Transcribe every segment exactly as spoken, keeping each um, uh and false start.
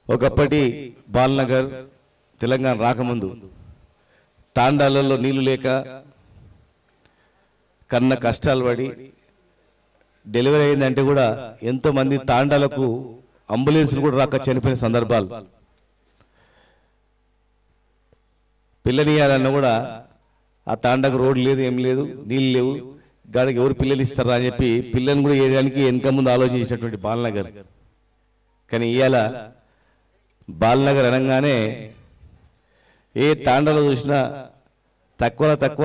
ఒకప్పటి బాల్నగర్ తెలంగాణ రాకముందు తాండాలలో నీళ్లు లేక కన్న కష్టాలు పడి డెలివరీ అయిందంటే కూడా ఎంతో మంది తాండాలకు అంబులెన్స్లు కూడా రాక చనిపోయిన సందర్భాలు. పిల్లనియాలన్నా కూడా ఆ తాండకు రోడ్డు లేదు, ఏం లేదు, నీళ్ళు లేవు, గాడికి ఎవరు పిల్లలు ఇస్తారా అని చెప్పి పిల్లల్ని కూడా వేయడానికి వెనక ముందు ఆలోచించినటువంటి బాల్నగర్. కానీ ఇవాళ బాల్నగర్ అనగానే ఏ తాండలో చూసినా తక్కువ తక్కువ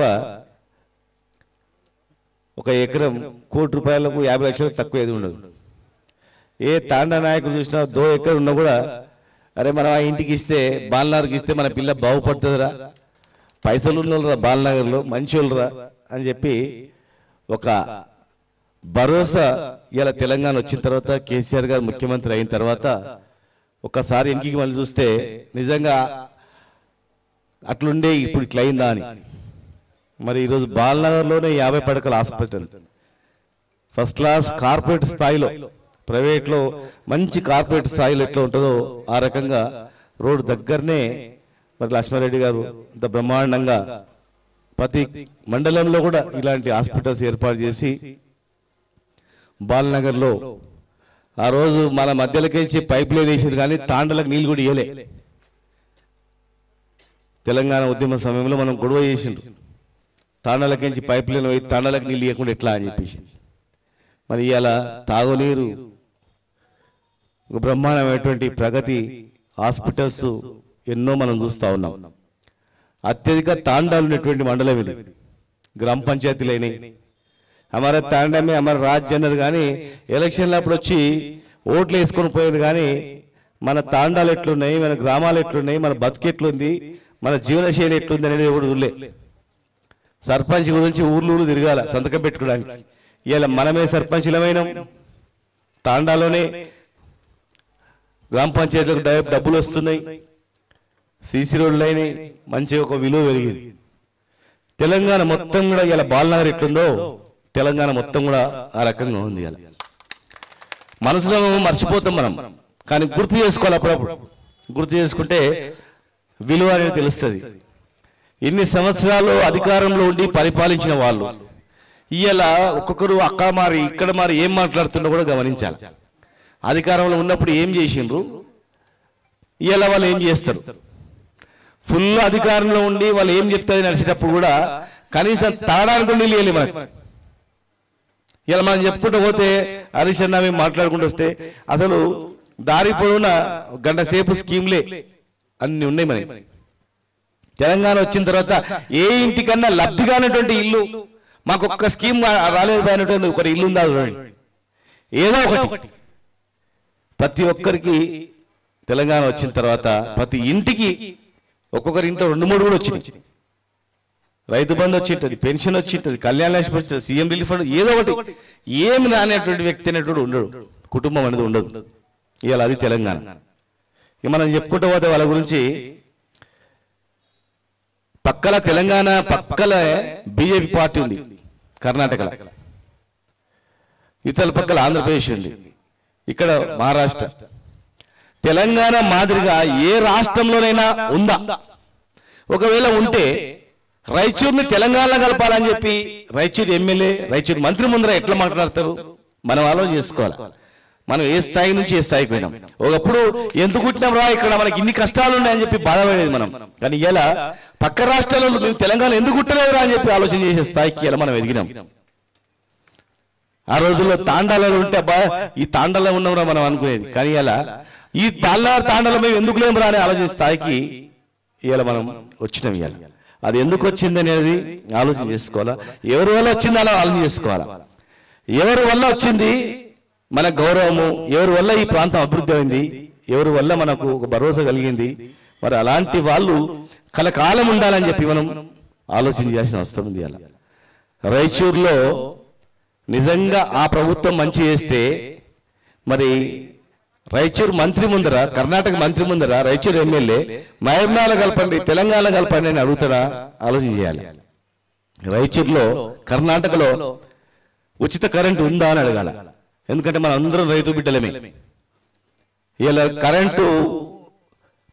ఒక ఎకరం కోటి రూపాయలకు యాభై లక్షలకు తక్కువ ఏది ఉండదు. ఏ తాండా నాయకుడు చూసినా దో ఎకరం ఉన్నా కూడా అరే మనం ఆ ఇంటికి ఇస్తే బాల్నగర్కి ఇస్తే మన పిల్ల బాగుపడుతుందిరా, పైసలు ఉన్నోళ్ళరా బాల్నగర్లో మంచోళ్ళరా అని చెప్పి ఒక భరోసా ఇలా తెలంగాణ వచ్చిన తర్వాత కేసీఆర్ గారు ముఖ్యమంత్రి అయిన తర్వాత ఒకసారి ఇంటికి మళ్ళీ చూస్తే నిజంగా అట్లుండే ఇప్పుడు ఇట్లా అయిందా అని. మరి ఈరోజు బాల్నగర్లోనే యాభై పడకల హాస్పిటల్, ఫస్ట్ క్లాస్ కార్పొరేట్ స్థాయిలో, ప్రైవేట్లో మంచి కార్పొరేట్ స్థాయిలో ఎట్లా ఉంటుందో ఆ రకంగా రోడ్డు దగ్గరనే మరి లక్ష్మారెడ్డి గారు ఇంత బ్రహ్మాండంగా ప్రతి మండలంలో కూడా ఇలాంటి హాస్పిటల్స్ ఏర్పాటు చేసి బాల్నగర్లో ఆ రోజు మన మధ్యలోకించి పైప్ లైన్ వేసింది కానీ తాండలకు నీళ్ళు కూడా ఇయ్యలే. తెలంగాణ ఉద్యమ సమయంలో మనం గొడవ చేసిండ్రు, తాండలకించి పైప్ లైన్ పోయి తాండలకు నీళ్ళు ఇవ్వకుండా ఎట్లా అని చెప్పేసి. మరి ఇవాళ తాగునీరు ఒక బ్రహ్మాండమైనటువంటి ప్రగతి హాస్పిటల్స్ ఎన్నో మనం చూస్తూ ఉన్నాం. అత్యధిక తాండాలు ఉన్నటువంటి మండలం ఇది, గ్రామ పంచాయతీలు అయినాయి. हमारे तांडा में हमारे राज जनर కానీ ఎలక్షన్ల అప్పుడు వచ్చి ఓట్లు వేసుకొని పోయేది కానీ మన తాండాలు ఎట్లున్నాయి, మన గ్రామాలు ఎట్లున్నాయి, మన బతుకు ఎట్లుంది, మన జీవనశైలి ఎట్లుంది అనేది ఎవడు చూడలే. సర్పంచ్ గురించి ఊర్లు ఊరు తిరగాల సంతకం పెట్టుకోవడానికి. ఇవాళ మనమే సర్పంచులమైనాం, తాండాలోనే గ్రామ పంచాయతీలకు డబ్బులు వస్తున్నాయి, సీసీ రోడ్లు అయినాయి, మంచి ఒక విలువ పెరిగింది. తెలంగాణ మొత్తం కూడా ఇలా బాల్నగర్ ఎట్లుందో తెలంగాణ మొత్తం కూడా ఆ రకంగా ఉంది. ఇలా మనసులో మర్చిపోతాం మనం, కానీ గుర్తు చేసుకోవాలి. అప్పుడప్పుడు గుర్తు చేసుకుంటే విలువ అనేది తెలుస్తుంది. ఇన్ని సంవత్సరాలు అధికారంలో ఉండి పరిపాలించిన వాళ్ళు ఇలా ఒక్కొక్కరు అక్క మారి ఇక్కడ మారి ఏం మాట్లాడుతున్నా కూడా గమనించాలి. అధికారంలో ఉన్నప్పుడు ఏం చేసిండ్రు, ఇలా వాళ్ళు ఏం చేస్తారు. ఫుల్ అధికారంలో ఉండి వాళ్ళు ఏం చెప్తారు నడిచేటప్పుడు కూడా కనీసం తాగడానికి కూడా నీళ్ళు మనకి. ఇలా మనం చెప్పుకుంటూ పోతే హరీష్ అన్న మేము మాట్లాడుకుంటూ వస్తే అసలు దారి పొడవున గంట సేపు స్కీమ్లే అన్ని ఉన్నాయి మనకి. తెలంగాణ వచ్చిన తర్వాత ఏ ఇంటికన్నా లబ్ధి కానటువంటి ఇల్లు, మాకు ఒక్క స్కీమ్ రాలేదు అయినటువంటి ఒక ఇల్లు ఉందా చూడండి. ఏదో ఒకటి ప్రతి ఒక్కరికి తెలంగాణ వచ్చిన తర్వాత ప్రతి ఇంటికి ఒక్కొక్కరి ఇంట్లో రెండు మూడు కూడా వచ్చింది. రైతు బంధు వచ్చింటది, పెన్షన్ వచ్చింటది, కళ్యాణ లక్ష్మి వచ్చింది, సీఎం రిలీఫ్ ఫండ్, ఏదో ఒకటి. ఏమి రానేటువంటి వ్యక్తి అనేటువంటి ఉండడు, కుటుంబం అనేది ఉండదు. ఇవాళ అది తెలంగాణ. ఇక మనం చెప్పుకుంటూ పోతే వాళ్ళ గురించి పక్కల తెలంగాణ పక్కల బీజేపీ పార్టీ ఉంది కర్ణాటకలో, ఇతర పక్కల ఆంధ్రప్రదేశ్ ఉంది, ఇక్కడ మహారాష్ట్ర. తెలంగాణ మాదిరిగా ఏ రాష్ట్రంలోనైనా ఉందా? ఒకవేళ ఉంటే రాయచూరుని తెలంగాణలో కలపాలని చెప్పి రాయచూరు ఎమ్మెల్యే రాయచూరు మంత్రి ముందర ఎట్లా మాట్లాడతారు? మనం ఆలోచన చేసుకోవాలి. మనం ఏ స్థాయి నుంచి ఏ స్థాయికి పోయినాం. ఒకప్పుడు ఎందుకు పుట్టినాం రా, ఇక్కడ మనకి ఇన్ని కష్టాలు ఉన్నాయని చెప్పి బాధపడేది మనం. కానీ ఇలా పక్క రాష్ట్రాలలో మేము తెలంగాణ ఎందుకు పుట్టలేదురా అని చెప్పి ఆలోచన చేసే స్థాయికి ఇలా మనం ఎదిగినాం. ఆ రోజుల్లో తాండాలలో ఉంటే అబ్బా ఈ తాండాలో ఉన్నాంరా మనం అనుకునేది. కానీ ఇలా ఈ తాళ్ళ తాండాలో మేము ఎందుకు లేము రా అనే ఆలోచన స్థాయికి ఇలా మనం వచ్చినాం. ఇవాళ అది ఎందుకు వచ్చింది అనేది ఆలోచన చేసుకోవాలా. ఎవరి వల్ల వచ్చింది అలా ఆలోచన చేసుకోవాలా. ఎవరి వల్ల వచ్చింది మన గౌరవము, ఎవరి వల్ల ఈ ప్రాంతం అభివృద్ధి అయింది, ఎవరి వల్ల మనకు ఒక భరోసా కలిగింది. మరి అలాంటి వాళ్ళు కలకాలం ఉండాలని చెప్పి మనం ఆలోచన చేయాల్సిన అవసరం ఉంది. అలా రాయచూరులో నిజంగా ఆ ప్రభుత్వం మంచి చేస్తే మరి రాయచూరు మంత్రి ముందర, కర్ణాటక మంత్రి ముందర రాయచూరు ఎమ్మెల్యే మహబూబ్నగర్ కలపండి తెలంగాణ కలపండి అని అడుగుతాడా? ఆలోచన చేయాలి. రాయచూరులో కర్ణాటకలో ఉచిత కరెంటు ఉందా అని అడగాల. ఎందుకంటే మన అందరం రైతు బిడ్డలమే. ఇలా కరెంటు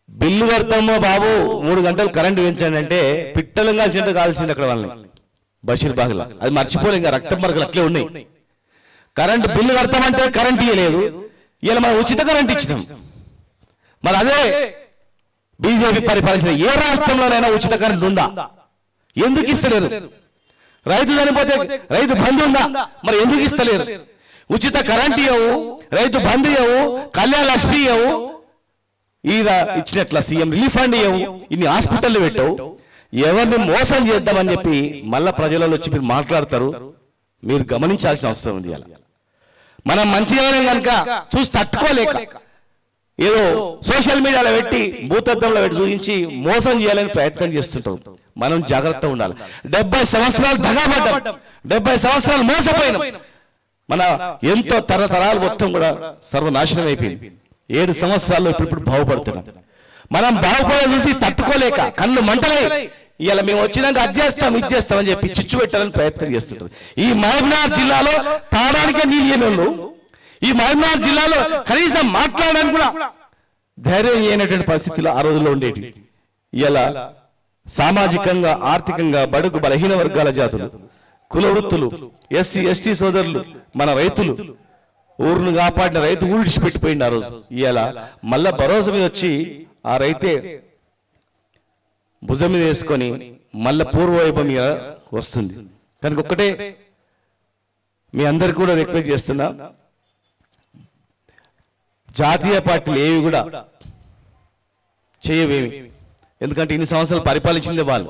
బిల్లు కడతామో బాబు మూడు గంటలు కరెంటు పెంచండి అంటే పిట్టలు కాల్సింటే కాల్సింది అక్కడ వాళ్ళని బషీర్ బాగ్లా. అది మర్చిపోలే, ఇంకా రక్తం మరకలు అట్లే ఉన్నాయి. కరెంటు బిల్లు కడతామంటే కరెంట్ ఇవ్వలేదు. ఇలా మనం ఉచిత కరెంట్ ఇచ్చినాం. మరి అదే బీజేపీ పరిపాలించిన ఏ రాష్ట్రంలోనైనా ఉచిత కరెంట్ ఉందా? ఎందుకు ఇస్తలేరు? రైతు చనిపోతే రైతు బంధు ఉందా? మరి ఎందుకు ఇస్తలేరు? ఉచిత కరెంట్ ఇవ్వవు, రైతు బంధు ఇవ్వవు, కళ్యాణ లక్ష్మి ఇవ్వవు, ఈద ఇచ్చినట్ల సీఎం రిలీఫ్ ఫండ్ ఇవ్వవు, ఇన్ని హాస్పిటల్ పెట్టవు. ఎవరిని మోసం చేద్దామని చెప్పి మళ్ళా ప్రజలలో వచ్చి మీరు మాట్లాడతారు. మీరు గమనించాల్సిన అవసరం ఉంది. అలా మనం మంచిగా కనుక చూసి తట్టుకోలేక ఏదో సోషల్ మీడియాలో పెట్టి భూతద్దంలో పెట్టి చూపించి మోసం చేయాలని ప్రయత్నం చేస్తుంటాం. మనం జాగ్రత్తగా ఉండాలి. డెబ్బై సంవత్సరాలు దగాపడ్డాం, డెబ్బై సంవత్సరాలు మోసపోయినాం. మన ఎంతో తరతరాలు మొత్తం కూడా సర్వనాశనం అయిపోయింది. ఏడు సంవత్సరాల్లో ఇప్పుడు ఇప్పుడు బాగుపడుతున్నాం. మనం బాగుపడే చూసి తట్టుకోలేక కళ్ళు మంటలై ఇలా మేము వచ్చినాక అది చేస్తాం ఇది చేస్తామని చెప్పి చిచ్చు పెట్టాలని ప్రయత్నం చేస్తుంటారు. ఈ మహబూబ్నగర్ జిల్లాలో తాగడానికే నీళ్ళు లేనోళ్ళు, ఈ మహబూబ్నగర్ జిల్లాలో కనీసం మాట్లాడడానికి కూడా ధైర్యం చేయనటువంటి పరిస్థితులు ఆ రోజుల్లో ఉండేవి. ఇలా సామాజికంగా ఆర్థికంగా బడుగు బలహీన వర్గాల జాతులు, కుల వృత్తులు, ఎస్సీ ఎస్టీ సోదరులు, మన రైతులు, ఊరును కాపాడిన రైతు ఊడిచిపెట్టిపోయింది ఆ రోజు. ఇలా మళ్ళా భరోసా మీద వచ్చి ఆ రైతే భుజం మీద వేసుకొని మళ్ళా పూర్వవైభవం మీద వస్తుంది. కనుక ఒక్కటే మీ అందరికి కూడా రిక్వెస్ట్ చేస్తున్నా, జాతీయ పార్టీలు ఏవి కూడా చేయవేమి. ఎందుకంటే ఇన్ని సంవత్సరాలు పరిపాలించింది వాళ్ళు.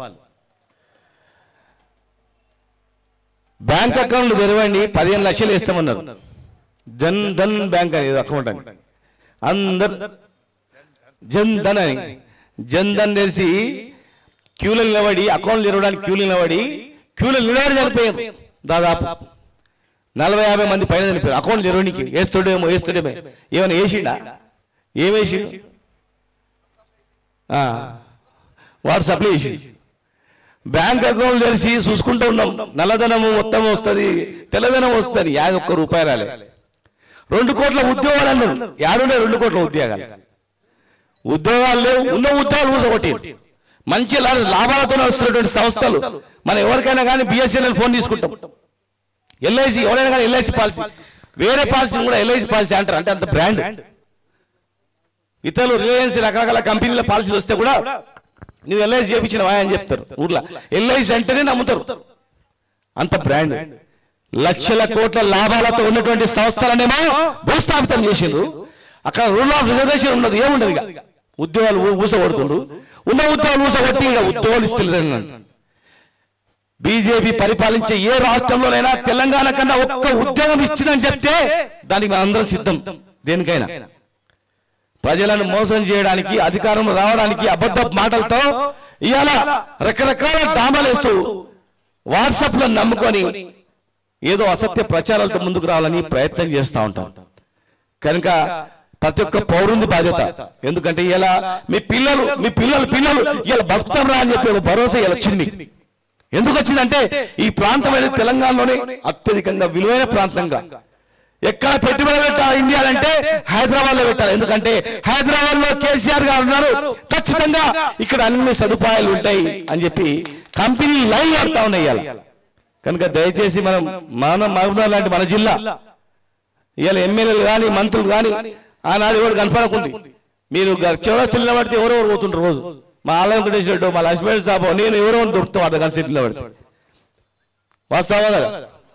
బ్యాంక్ అకౌంట్లు తెరవండి, పదిహేను లక్షలు వేస్తామన్నారు. జన్ ధన్ బ్యాంక్ అనేది అకౌంట్ అని అందరు జన్ ధన్ అని జన్ ధన్ తెలిసి క్యూలు నిలబడి అకౌంట్లు తెరవడానికి క్యూలు నిలబడి క్యూలు నిలబడి చనిపోయాం. దాదాపు నలభై యాభై మంది పైన చనిపోయారు. అకౌంట్లు తెరవడానికి వేస్తుడేమో వేస్తుడేమో ఏమైనా వేసిండా? ఏమేసి వాట్సాప్లో వేసి బ్యాంక్ అకౌంట్ తెలిసి చూసుకుంటూ ఉన్నాం. నల్లధనము మొత్తం వస్తుంది, తెల్లధనం వస్తుంది. యాభై ఒక్క రూపాయి రాలే. రెండు కోట్ల ఉద్యోగాలు అన్నారు. యాడుండే రెండు కోట్ల ఉద్యోగాలు ఉద్యోగాలు లేవు. ఉన్న ఉద్యోగాలు ఊసగొట్టి మంచి లాభాలతో వస్తున్నటువంటి సంస్థలు. మనం ఎవరికైనా కానీ బిఎస్ఎన్ఎల్ ఫోన్ తీసుకుంటాం, ఎల్ఐసి ఎవరైనా కానీ ఎల్ఐసి పాలసీ, వేరే పాలసీని కూడా ఎల్ఐసి పాలసీ అంటారు. అంటే అంత బ్రాండ్. ఇతరులు రిలయన్స్ రకరకాల కంపెనీల పాలసీలు వస్తే కూడా నువ్వు ఎల్ఐసి చేయించినవా అని చెప్తారు. ఊర్లో ఎల్ఐసి అంటేనే నమ్ముతారు. అంత బ్రాండ్. లక్షల కోట్ల లాభాలతో ఉన్నటువంటి సంస్థలనేమో భూస్థాపితం చేసిండ్రు. అక్కడ రూల్ ఆఫ్ రిజర్వేషన్ ఉన్నది, ఏముండదు. ఇక ఉద్యోగాలు ఊసగొడుతుండ్రు. ఉన్న ఉద్యోగాలు ఊసగొట్టి ఇక ఉద్యోగాలు ఇస్తలేరు. బీజేపీ పరిపాలించే ఏ రాష్ట్రంలోనైనా తెలంగాణ కన్నా ఒక్క ఉద్యోగం ఇచ్చిందని చెప్తే దానికి మనం అందరం సిద్ధం. దేనికైనా ప్రజలను మోసం చేయడానికి, అధికారం రావడానికి అబద్ధ మాటలతో ఇవాళ రకరకాల డామాలేస్తూ వాట్సాప్ లో నమ్ముకొని ఏదో అసత్య ప్రచారాలతో ముందుకు రావాలని ప్రయత్నం చేస్తూ ఉంటాం. కనుక ప్రతి ఒక్క పౌరుని బాధ్యత. ఎందుకంటే ఇలా మీ పిల్లలు మీ పిల్లలు పిల్లలు ఇలా బతుకుతాం రా అని చెప్పి భరోసా ఇలా వచ్చింది. ఎందుకు వచ్చిందంటే ఈ ప్రాంతం అనేది తెలంగాణలోనే అత్యధికంగా విలువైన ప్రాంతంగా. ఎక్కడ పెట్టుబడి పెట్టాలి ఇండియా అంటే హైదరాబాద్ లో పెట్టాలి. ఎందుకంటే హైదరాబాద్ లో కేసీఆర్ గారు ఉన్నారు, ఖచ్చితంగా ఇక్కడ అన్ని సదుపాయాలు ఉంటాయి అని చెప్పి కంపెనీ లైన్ ఆడుతా ఉన్నాయి ఇవాళ. కనుక దయచేసి మనం మన మహబూబ్నగర్ లాంటి మన జిల్లా ఇవాళ ఎమ్మెల్యేలు కానీ మంత్రులు కానీ ఆనాడు ఎవరు కనపడకుంది. మీరు చౌరస్తు నిలబడితే ఎవరెవరు పోతుంటారు రోజు. మా ఆలయం వెంకటేశ్వర, మా లక్ష్మీ సాబు, నేను ఎవరో దొరుకుతాం అర్థం కానీ సిటీలో పడితే. వాస్తవా కదా?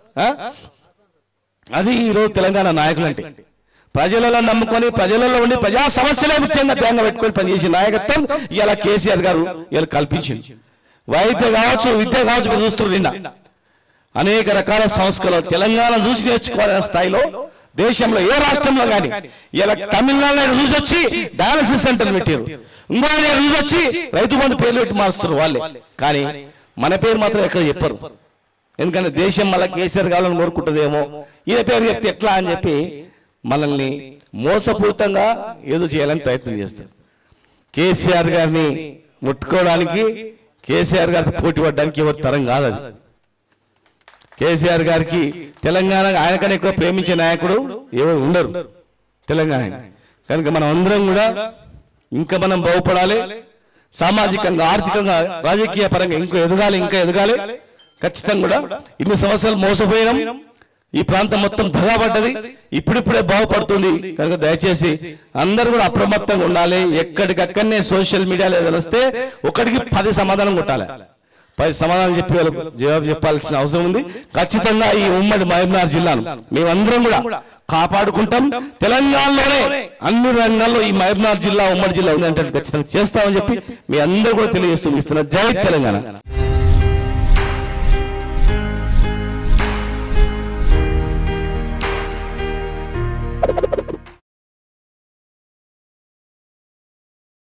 అది ఈరోజు తెలంగాణ నాయకులు అంటే ప్రజలలో నమ్ముకొని ప్రజలలో ఉండి ప్రజా సమస్యలే ముఖ్యంగా ధ్యానంగా పెట్టుకొని పనిచేసే నాయకత్వం ఇలా కేసీఆర్ గారు ఇలా కల్పించింది. వైద్య కావచ్చు, విద్య కావచ్చు, మీరు చూస్తున్నారు. నిన్న అనేక రకాల సంస్కరణలు తెలంగాణ చూసి నేర్చుకోవాలనే స్థాయిలో దేశంలో ఏ రాష్ట్రంలో కానీ ఇలా తమిళనాడు చూసి వచ్చి డయాలసిస్ సెంటర్ పెట్టారు. ఇంకో చూసి వచ్చి రైతు బంధు పేర్లు పెట్టి మారుస్తారు వాళ్ళే. కానీ మన పేరు మాత్రం ఎక్కడ చెప్పరు. ఎందుకంటే దేశం మళ్ళీ కేసీఆర్ కావాలని కోరుకుంటుందేమో, ఈయన పేరు చెప్తే ఎట్లా అని చెప్పి మనల్ని మోసపూరితంగా ఏదో చేయాలని ప్రయత్నం చేస్తారు. కేసీఆర్ గారిని ముట్టుకోవడానికి, కేసీఆర్ గారికి పోటీ పడడానికి ఎవరి తరం కాదు అది. కేసీఆర్ గారికి తెలంగాణ ఆయనకన్నా ఎక్కువ ప్రేమించే నాయకుడు ఎవరు ఉండరు తెలంగాణ. కనుక మనం అందరం కూడా ఇంకా మనం బాగుపడాలి, సామాజికంగా, ఆర్థికంగా, రాజకీయ పరంగా ఇంకా ఎదగాలి, ఇంకా ఎదగాలి. ఖచ్చితంగా కూడా ఇన్ని సంవత్సరాలు మోసపోయినాం, ఈ ప్రాంతం మొత్తం దగాపడ్డది, ఇప్పుడిప్పుడే బాగుపడుతుంది. కనుక దయచేసి అందరూ కూడా అప్రమత్తంగా ఉండాలి. ఎక్కడికక్కడనే సోషల్ మీడియాలో తెలిస్తే ఒకటికి పది సమాధానం కొట్టాలి, పది సమాధానం చెప్పి వాళ్ళకు జవాబు చెప్పాల్సిన అవసరం ఉంది. ఖచ్చితంగా ఈ ఉమ్మడి మహబూబ్నగర్ జిల్లాను మేమందరం కూడా కాపాడుకుంటాం. తెలంగాణలోనే అన్ని రంగాల్లో ఈ మహబూబ్నగర్ జిల్లా ఉమ్మడి జిల్లా ఉంది అంటే ఖచ్చితంగా చేస్తామని చెప్పి మీ అందరూ కూడా తెలియజేస్తూ ఇస్తున్నారు. జై తెలంగాణ.